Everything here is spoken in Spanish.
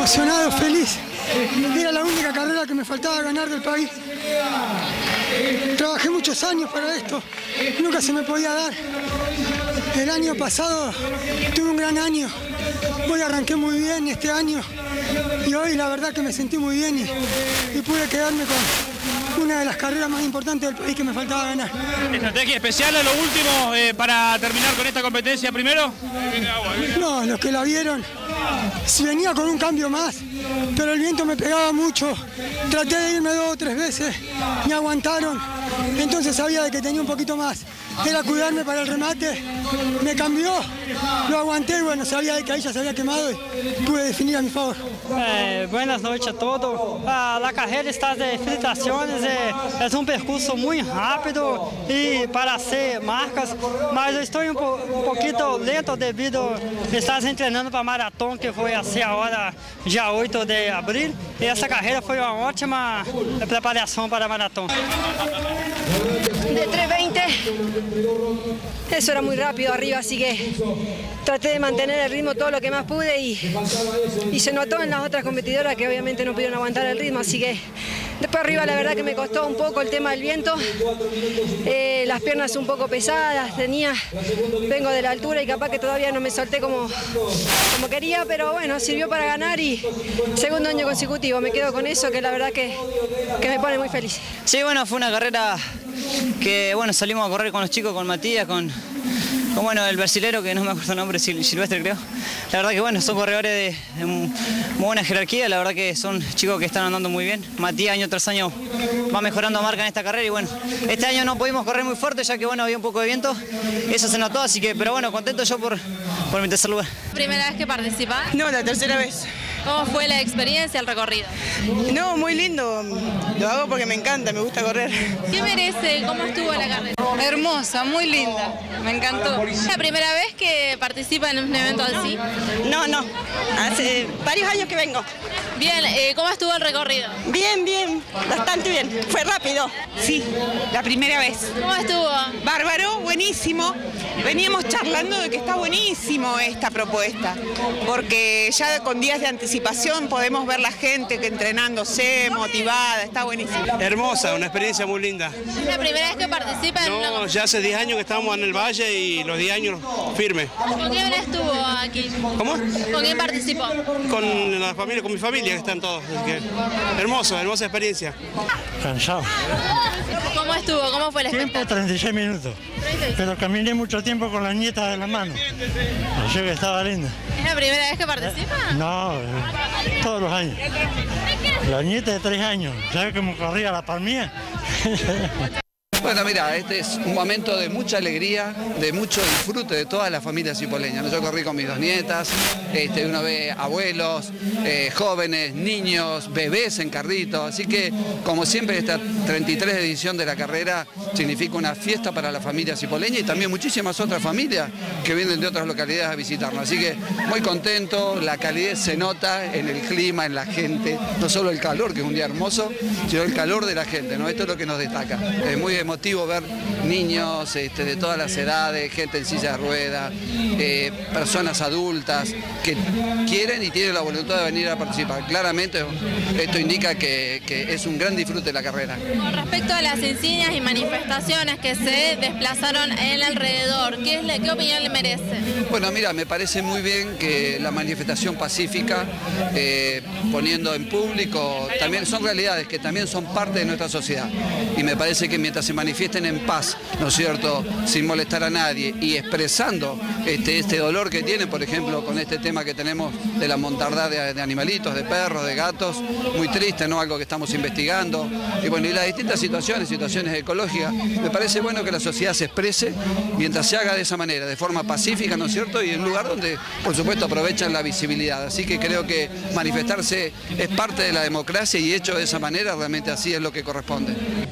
emocionado, feliz. Era la única carrera que me faltaba ganar del país. Trabajé muchos años para esto, nunca se me podía dar. El año pasado tuve un gran año, hoy arranqué muy bien este año y hoy la verdad que me sentí muy bien y pude quedarme con una de las carreras más importantes del país que me faltaba ganar. ¿Estrategia especial a lo último para terminar con esta competencia primero? No, los que la vieron, si venía con un cambio más, pero el viento me pegaba mucho, traté de irme 2 o 3 veces, me aguantaron, entonces sabía de que tenía un poquito más. Era cuidarme para el remate, me cambió, lo aguanté y bueno, sabía de que ahí ya se había quemado y pude definir a mi favor. Buenas noches a todos. La carrera está de felicitaciones, es un percurso muy rápido y para hacer marcas, mas eu estou um pouquinho lento devido a estar entrenando para a maratona que foi a ser agora dia 8 de abril e essa carreira foi uma ótima preparação para a maratona. De 3:20, eso era muy rápido arriba, así que traté de mantener el ritmo todo lo que más pude y se notó en las otras competidoras que obviamente no pudieron aguantar el ritmo, así que después arriba la verdad que me costó un poco el tema del viento, las piernas un poco pesadas, vengo de la altura y capaz que todavía no me solté como quería, pero bueno, sirvió para ganar y segundo año consecutivo, me quedo con eso que la verdad que me pone muy feliz. Sí, bueno, fue una carrera que bueno, salimos a correr con los chicos, con Matías, con bueno, el brasilero, que no me acuerdo el nombre, Silvestre creo. La verdad que bueno, son corredores de muy buena jerarquía, la verdad que son chicos que están andando muy bien. Matías año tras año va mejorando marca en esta carrera y bueno, este año no pudimos correr muy fuerte ya que bueno, había un poco de viento, eso se notó, así que, pero bueno, contento yo por mi tercer lugar. ¿Primera vez que participás? No, la tercera vez. ¿Cómo fue la experiencia, el recorrido? No, muy lindo. Lo hago porque me encanta, me gusta correr. ¿Qué merece? ¿Cómo estuvo la carrera? Hermosa, muy linda. Me encantó. ¿Es la primera vez que participa en un evento así? No, hace varios años que vengo. Bien, ¿cómo estuvo el recorrido? Bien, bastante bien. Fue rápido. Sí, la primera vez. ¿Cómo estuvo? Bárbaro, buenísimo. Veníamos charlando de que está buenísimo esta propuesta, porque ya con días de anticipación podemos ver la gente que entrenándose, motivada, está buenísimo. Hermosa, una experiencia muy linda. ¿Es la primera vez que participa en una No, competición? ya hace 10 años que estamos en el Valle y los 10 años firme. ¿Con quién estuvo aquí? ¿Cómo? ¿Con quién participó? Con la familia, con mi familia que están todos. Así que, hermosa experiencia. Cansado. ¿Cómo estuvo? ¿Cómo fue el Tiempo espectáculo? 36 minutos, pero caminé mucho tiempo con la nieta de la mano. Yo que estaba linda. ¿Es la primera vez que participa? No, todos los años. La nieta de 3 años, ¿sabes cómo corría la palmía? Bueno, mira, este es un momento de mucha alegría, de mucho disfrute de todas las familias cipoleñas, ¿no? Yo corrí con mis 2 nietas, uno ve abuelos, jóvenes, niños, bebés en carrito, así que como siempre esta 33 edición de la carrera significa una fiesta para la familia cipoleña y también muchísimas otras familias que vienen de otras localidades a visitarnos, así que muy contento, la calidez se nota en el clima, en la gente, no solo el calor, que es un día hermoso, sino el calor de la gente, ¿no? Esto es lo que nos destaca, es muy emotivo ver niños de todas las edades, gente en silla de ruedas, personas adultas que quieren y tienen la voluntad de venir a participar. Claramente esto indica que es un gran disfrute de la carrera. Con respecto a las insignias y manifestaciones que se desplazaron en el alrededor, ¿qué opinión le merece? Bueno, mira, me parece muy bien que la manifestación pacífica, poniendo en público, también son realidades que también son parte de nuestra sociedad. Y me parece que mientras se manifiesten en paz, ¿no es cierto?, sin molestar a nadie y expresando este dolor que tienen, por ejemplo, con este tema que tenemos de la montardad de animalitos, de perros, de gatos, muy triste, ¿no?, algo que estamos investigando, y bueno, y las distintas situaciones ecológicas, me parece bueno que la sociedad se exprese mientras se haga de esa manera, de forma pacífica, ¿no es cierto?, y en un lugar donde, por supuesto, aprovechan la visibilidad, así que creo que manifestarse es parte de la democracia y hecho de esa manera, realmente así es lo que corresponde.